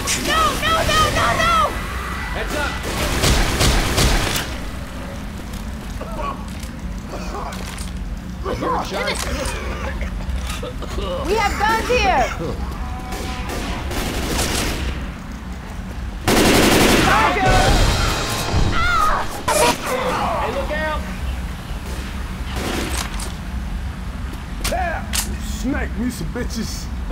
No! No! No! No! No! Heads up! Hearing shots? We have guns here! Hey, look out! Yeah! Smack me some bitches!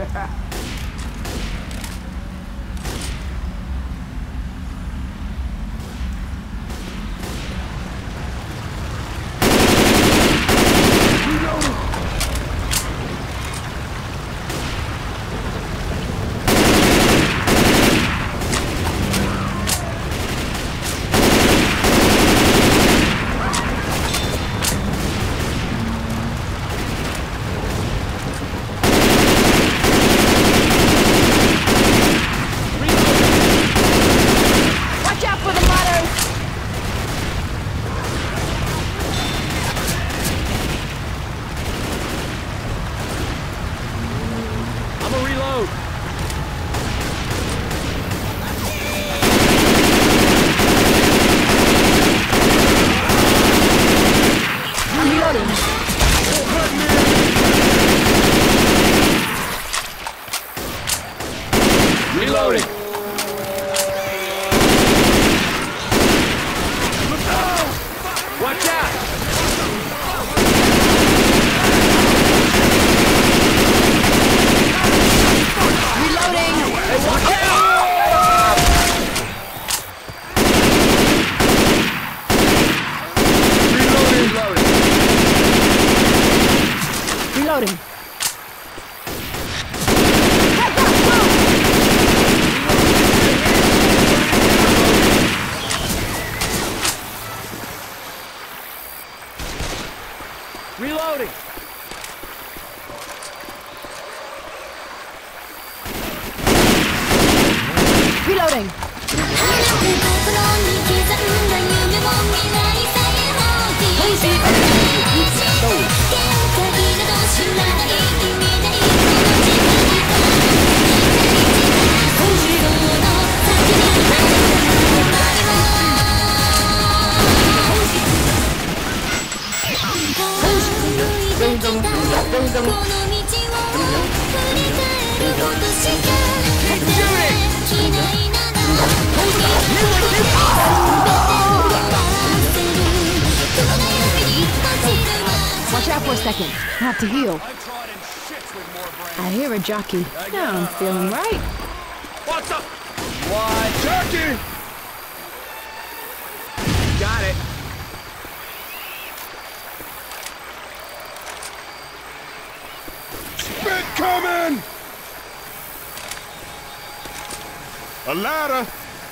Reloading! Watch out! Reloading! Hey, watch out! Reloading! Reloading! Reloading! Watch out for a second. I have to heal. I hear a jockey. Now I'm feeling right. What's up? What? Turkey! Got it. Spit coming! A ladder!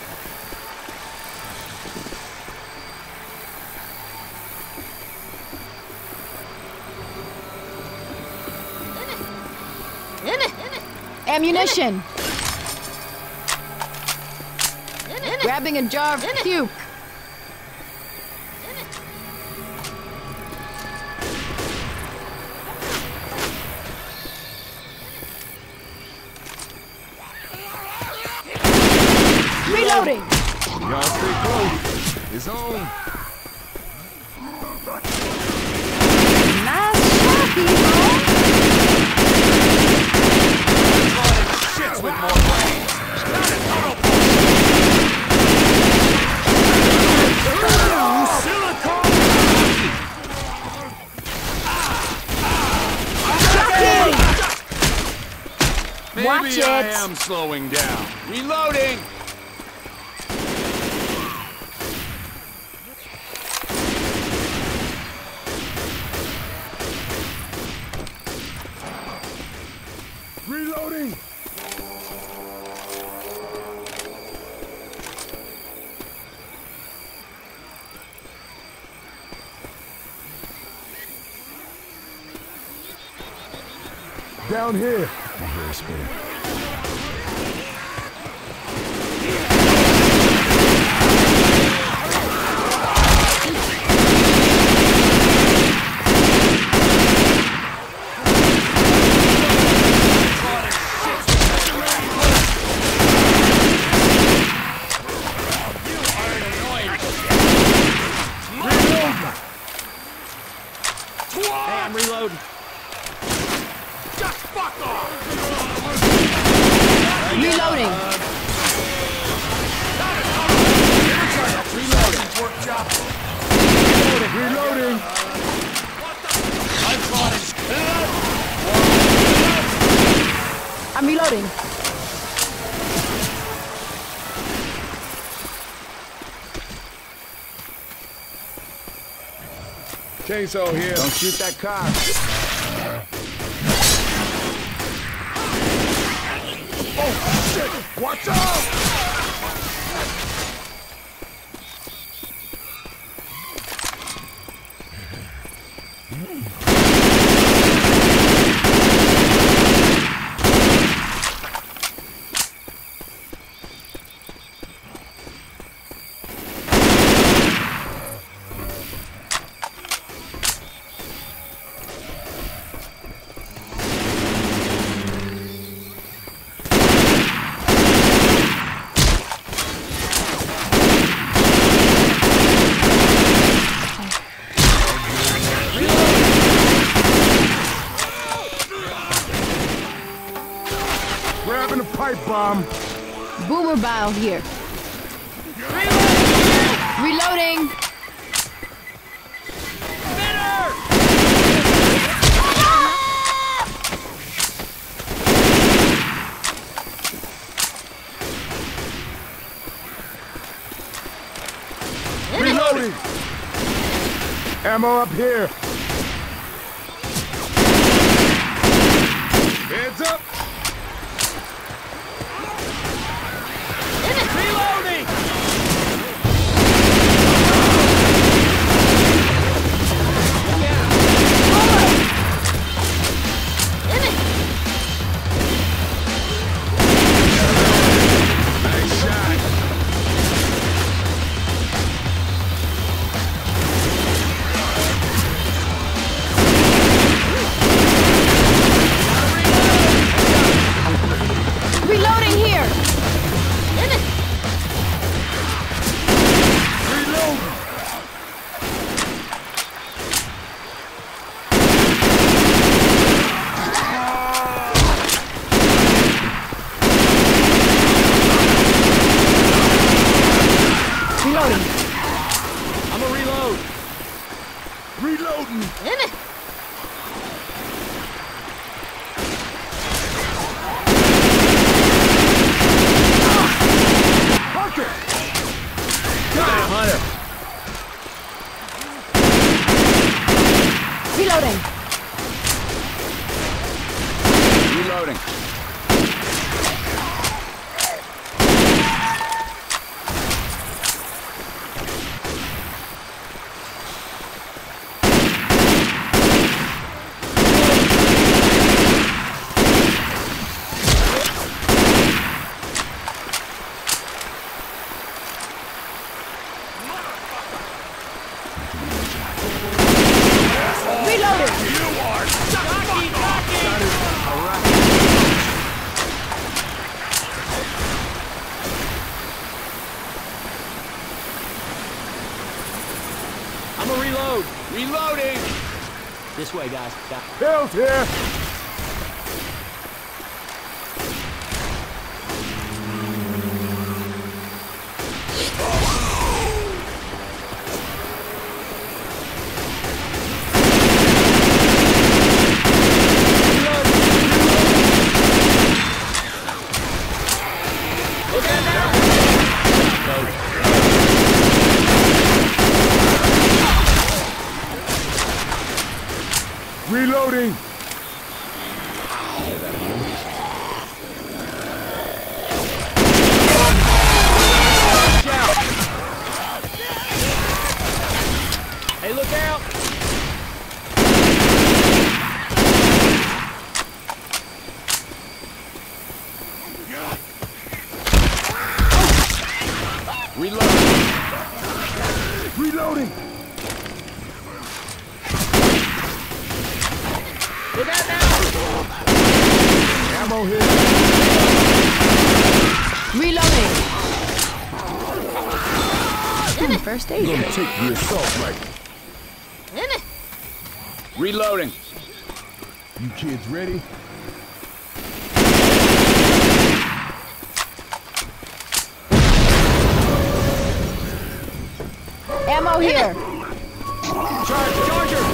Ammunition! Grabbing a jar of puke. Reloading! Y'all stay close. It's on. Nice shot, people! Shits with more brains. Maybe Watch it. I am slowing down. Reloading! Reloading! Down here. I hear a spin. Fuck off! Reloading. Reloading. Work job. Reloading. I'm caught in shit. I'm reloading. Chainsaw here. Don't shoot that car. Oh, shit! Watch out! Grabbing a pipe bomb. Boomer bile here. Reloading. Reloading. Ammo up here. Heads up. Reloading! Nice shot. Reloading here. Reload. Reloading. I'm a reload. Reloading. Hunter. Hunter. Reloading. Reloading. Reloading. I'm a reload. Reloading. This way, guys. Bill's here. Reloading. Hey, look out! Reloading. Look out now! Ammo here. Reloading. First aid. Gonna take the assault rifle. Reloading. You kids ready? ammo here. Charger!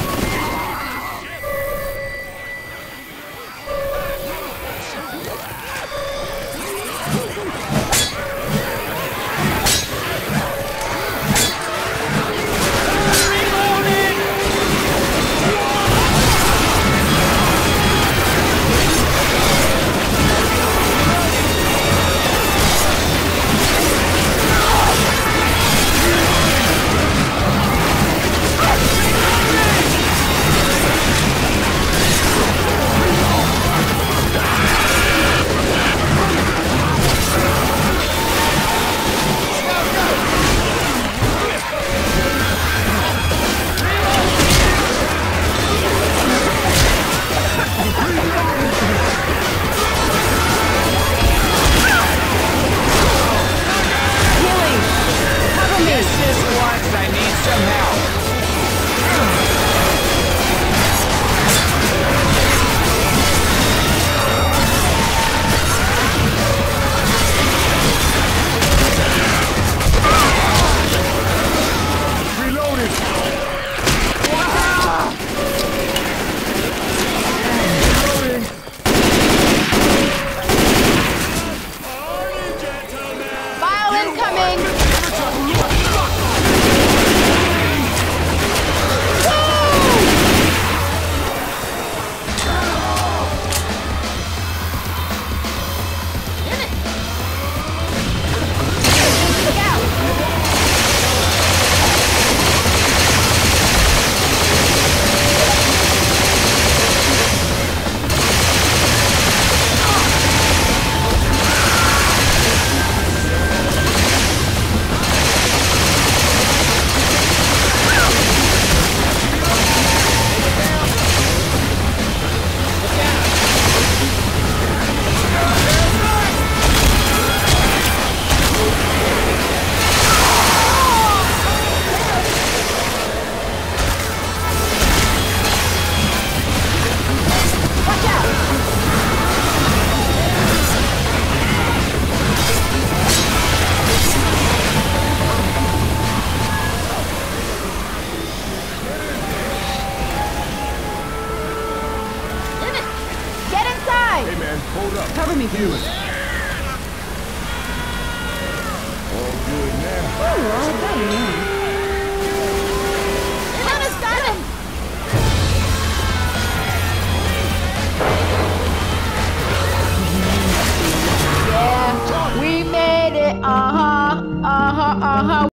Hold up. Cover me, Healing. please. All good now. Oh, all done now. Hannah's got him! Yeah, we made it. Uh-huh.